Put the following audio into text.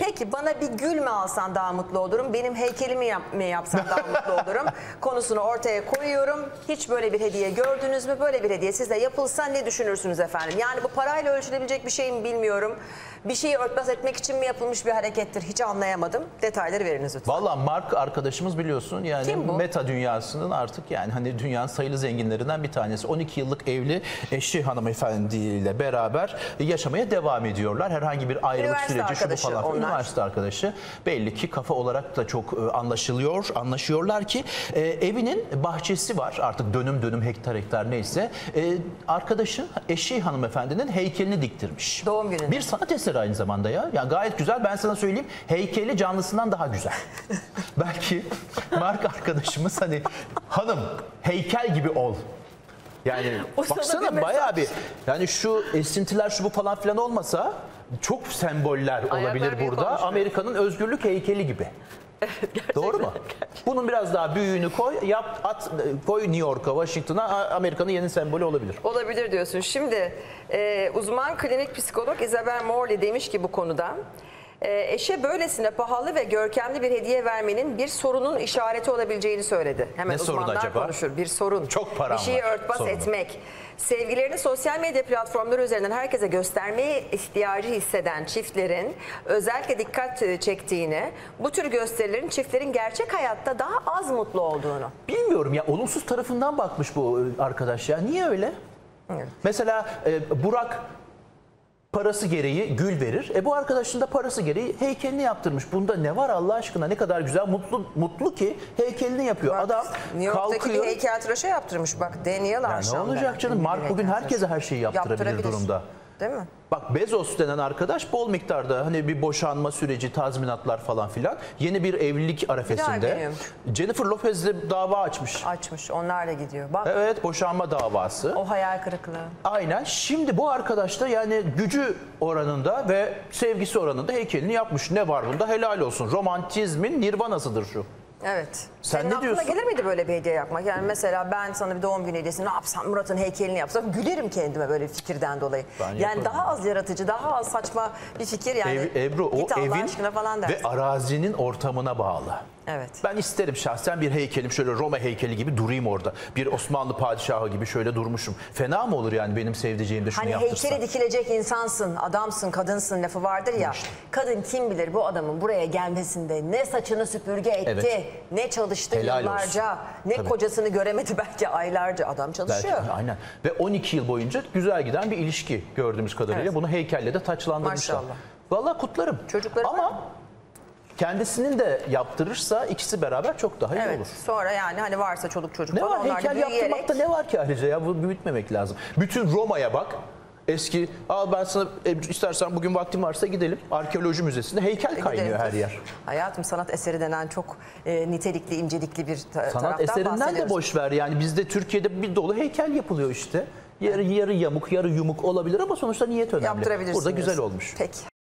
Peki bana bir gül mü alsan daha mutlu olurum, benim heykelimi mi yapsan daha mutlu olurum konusunu ortaya koyuyorum. Hiç böyle bir hediye gördünüz mü? Böyle bir hediye size yapılsa ne düşünürsünüz efendim? Yani bu parayla ölçülebilecek bir şey mi bilmiyorum. Bir şeyi örtbas etmek için mi yapılmış bir harekettir? Hiç anlayamadım. Detayları veriniz lütfen. Valla Mark arkadaşımız biliyorsun yani Kim bu? meta dünyasının artık yani hani dünyanın sayılı zenginlerinden bir tanesi. 12 yıllık evli eşi hanımefendiyle beraber yaşamaya devam ediyorlar. Herhangi bir ayrılık Üniversite süreci şu bu falan. arkadaşı onlar. Üniversite arkadaşı. Belli ki kafa olarak da çok anlaşıyorlar ki evinin bahçesi var. Artık dönüm dönüm hektar hektar neyse. Arkadaşın eşi hanımefendinin heykelini diktirmiş. Doğum gününde. Bir sanat eseri aynı zamanda ya. Ya gayet güzel. Ben sana söyleyeyim. Heykeli canlısından daha güzel. Belki Mark arkadaşımız hani hanım heykel gibi ol. Yani baksana bayağı bir yani şu esintiler şu bu falan filan olmasa çok semboller olabilir burada. Amerika'nın özgürlük heykeli gibi. Doğru mu? Bunun biraz daha büyüğünü koy, koy New York'a, Washington'a, Amerika'nın yeni sembolü olabilir. Olabilir diyorsun. Şimdi uzman klinik psikolog Isabel Morley demiş ki bu konuda eşe böylesine pahalı ve görkemli bir hediye vermenin bir sorunun işareti olabileceğini söyledi. Hemen Ne sorun uzmanlar acaba? konuşur. Bir sorun. Çok param bir şeyi var. örtbas Sorunu. etmek. Sevgilerini sosyal medya platformları üzerinden herkese göstermeye ihtiyacı hisseden çiftlerin özellikle dikkat çektiğini, bu tür gösterilerin çiftlerin gerçek hayatta daha az mutlu olduğunu. Bilmiyorum ya, olumsuz tarafından bakmış bu arkadaş ya. Niye öyle? Evet. Mesela Burak parası gereği gül verir. Bu arkadaşın da parası gereği heykelini yaptırmış. Bunda ne var Allah aşkına? Ne kadar güzel, mutlu ki heykelini yapıyor. Bak, Adam New York'taki kalkıyor. bir heykeltıraşa yaptırmış. Bak Daniel Ya Arsham. ne olacak canım? Mark bugün herkese her şeyi yaptırabilir durumda. Değil mi? Bak Bezos denen arkadaş bol miktarda hani bir boşanma süreci, tazminatlar falan filan. Yeni bir evlilik arifesinde. evleniyormuş. Jennifer Lopez'le dava açmış. Açmış. Onlar da gidiyor. Bak Evet, boşanma davası. o hayal kırıklığı. Aynen. Şimdi bu arkadaş da yani gücü oranında ve sevgisi oranında heykelini yapmış. Ne var bunda? Helal olsun. Romantizmin nirvanasıdır şu. Evet. Sen Senin ne aklına diyorsun? gelir miydi böyle bir hediye yapmak? Yani mesela ben sana bir doğum günü hediyesi ne yapsam, Murat'ın heykelini yapsam gülerim kendime böyle fikirden dolayı. Ben Yani yaparım. daha az yaratıcı, daha az saçma bir fikir yani. Ebru o Git Allah evin aşkına falan dersin. ve arazinin ortamına bağlı. Evet. Ben isterim şahsen bir heykelim şöyle Roma heykeli gibi durayım orada. Bir Osmanlı padişahı gibi şöyle durmuşum. Fena mı olur yani benim sevdiceğim de şunu Hani yaptırsa? heykeli dikilecek insansın, adamsın, kadınsın lafı vardır ya. Kadın kim bilir bu adamın buraya gelmesinde ne saçını süpürge etti, Evet. ne çalıştı Helal yıllarca, olsun. ne Tabii. kocasını göremedi belki aylarca adam çalışıyor. Belki, aynen. Ve 12 yıl boyunca güzel giden bir ilişki gördüğümüz kadarıyla. Evet. Bunu heykelle de taçlandırmışlar. Maşallah. Vallahi kutlarım. Çocukları var ama mı? kendisinin de yaptırırsa ikisi beraber çok daha iyi Evet. olur. Sonra yani hani varsa çoluk çocuk Ne falan var onlar da heykel büyüyerek. yaptırmakta ne var ki ayrıca ya, bu büyütmemek lazım. Bütün Roma'ya bak. Eski, ben sana istersen bugün vaktim varsa gidelim. Arkeoloji müzesinde heykel kaynıyor her yer. Hayatım sanat eseri denen çok nitelikli, incelikli bir taraftan Sanat eserinden de bahsediyoruz. boş ver yani, bizde Türkiye'de bir dolu heykel yapılıyor işte. Yarı yamuk, yarı yumuk olabilir ama sonuçta niyet önemli. Yaptırabilirsin Burada güzel diyorsun. olmuş. Peki.